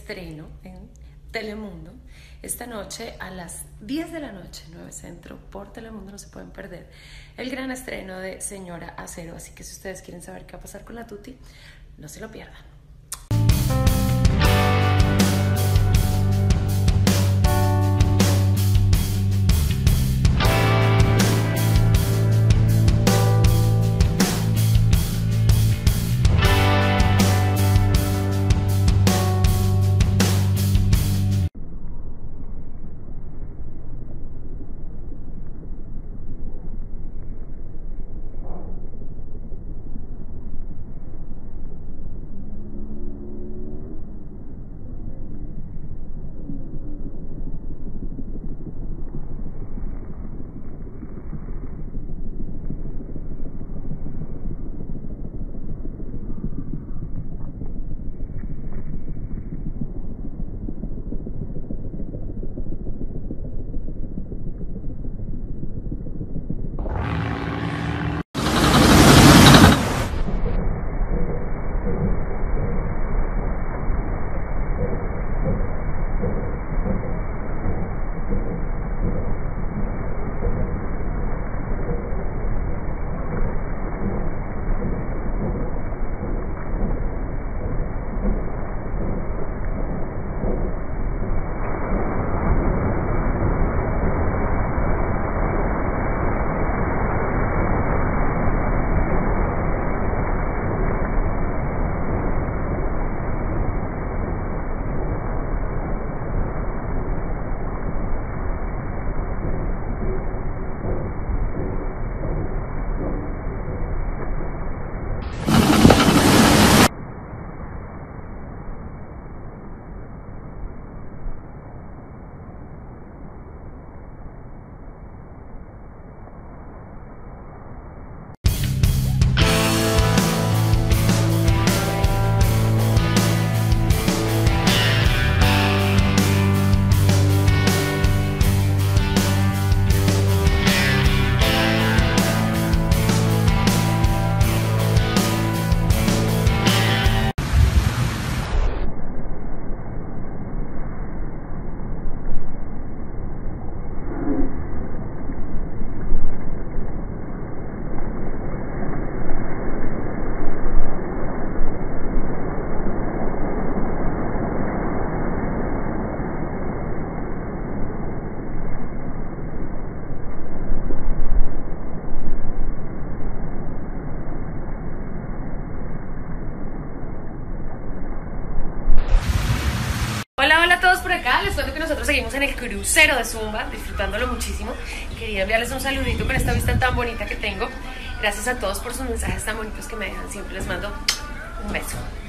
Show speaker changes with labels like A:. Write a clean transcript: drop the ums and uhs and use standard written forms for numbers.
A: estreno en Telemundo. Esta noche a las 10 de la noche, 9 Centro, por Telemundo, no se pueden perder el gran estreno de Señora Acero. Así que si ustedes quieren saber qué va a pasar con la Tuti, no se lo pierdan. Hola a todos por acá, les cuento que nosotros seguimos en el crucero de Zumba, disfrutándolo muchísimo. Quería enviarles un saludito con esta vista tan bonita que tengo. Gracias a todos por sus mensajes tan bonitos que me dejan, siempre les mando un beso.